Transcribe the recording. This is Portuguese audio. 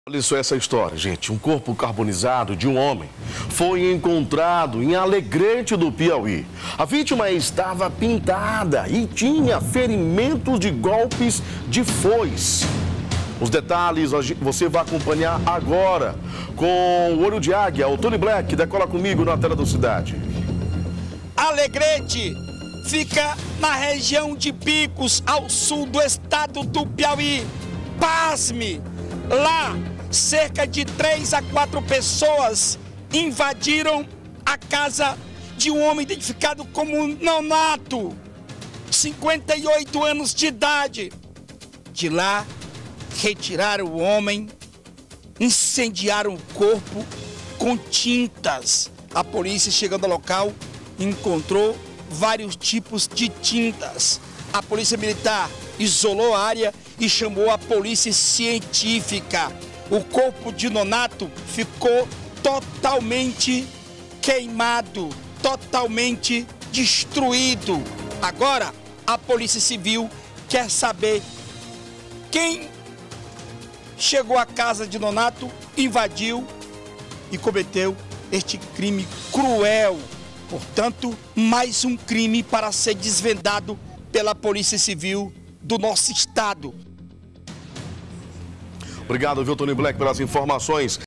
Olha só essa história, gente. Um corpo carbonizado de um homem foi encontrado em Alegrete do Piauí. A vítima estava pintada e tinha ferimentos de golpes de foice. Os detalhes você vai acompanhar agora com o Olho de Águia, o Tony Black, decola comigo na tela do Cidade. Alegrete fica na região de Picos, ao sul do estado do Piauí. Pasme! Lá, cerca de 3 a 4 pessoas invadiram a casa de um homem identificado como Nonato, 58 anos de idade. De lá, retiraram o homem, incendiaram o corpo com tintas. A polícia, chegando ao local, encontrou vários tipos de tintas. A polícia militar isolou a área e chamou a polícia científica. O corpo de Nonato ficou totalmente queimado, totalmente destruído. Agora, a Polícia Civil quer saber quem chegou à casa de Nonato, invadiu e cometeu este crime cruel. Portanto, mais um crime para ser desvendado pela Polícia Civil do nosso estado. Obrigado, viu, Tony Black, pelas informações.